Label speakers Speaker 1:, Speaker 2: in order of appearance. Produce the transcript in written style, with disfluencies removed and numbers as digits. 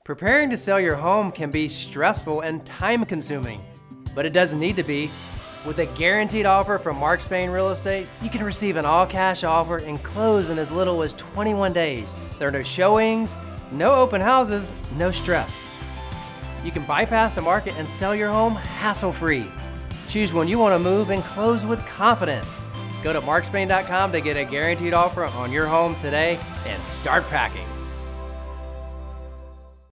Speaker 1: Preparing to sell your home can be stressful and time-consuming, but it doesn't need to be. With a guaranteed offer from Mark Spain Real Estate, you can receive an all-cash offer and close in as little as 21 days. There are no showings, no open houses, no stress. You can bypass the market and sell your home hassle-free. Choose when you want to move and close with confidence. Go to markspain.com to get a guaranteed offer on your home today and start packing.